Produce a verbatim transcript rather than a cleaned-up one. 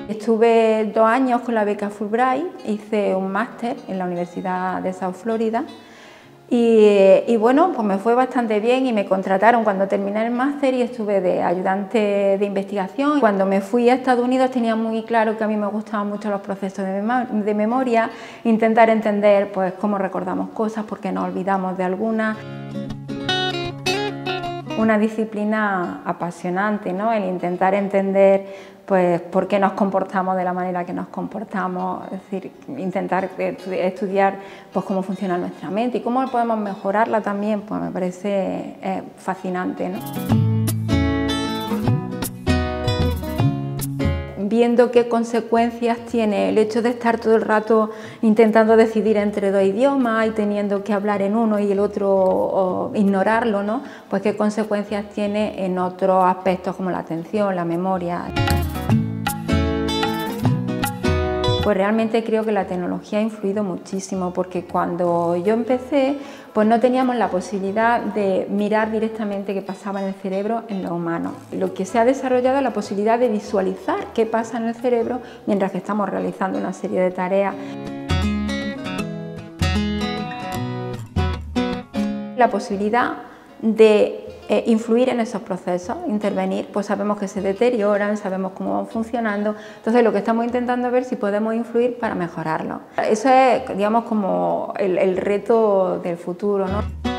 Estuve dos años con la beca Fulbright, hice un máster en la Universidad de South Florida y, y bueno, pues me fue bastante bien y me contrataron cuando terminé el máster y estuve de ayudante de investigación. Cuando me fui a Estados Unidos tenía muy claro que a mí me gustaban mucho los procesos de, mem de memoria, intentar entender pues cómo recordamos cosas, por qué nos olvidamos de algunas. Una disciplina apasionante, ¿no? El intentar entender pues, por qué nos comportamos de la manera que nos comportamos, es decir, intentar estudiar pues, cómo funciona nuestra mente y cómo podemos mejorarla también, pues me parece eh, fascinante, ¿no? Viendo qué consecuencias tiene el hecho de estar todo el rato intentando decidir entre dos idiomas y teniendo que hablar en uno y el otro o ignorarlo, ¿no? Pues qué consecuencias tiene en otros aspectos como la atención, la memoria. Pues realmente creo que la tecnología ha influido muchísimo porque cuando yo empecé pues no teníamos la posibilidad de mirar directamente qué pasaba en el cerebro en los humanos. Lo que se ha desarrollado es la posibilidad de visualizar qué pasa en el cerebro mientras que estamos realizando una serie de tareas. La posibilidad de eh, influir en esos procesos, intervenir, pues sabemos que se deterioran, sabemos cómo van funcionando, entonces lo que estamos intentando es ver si podemos influir para mejorarlo. Eso es, digamos, como el, el reto del futuro, ¿no?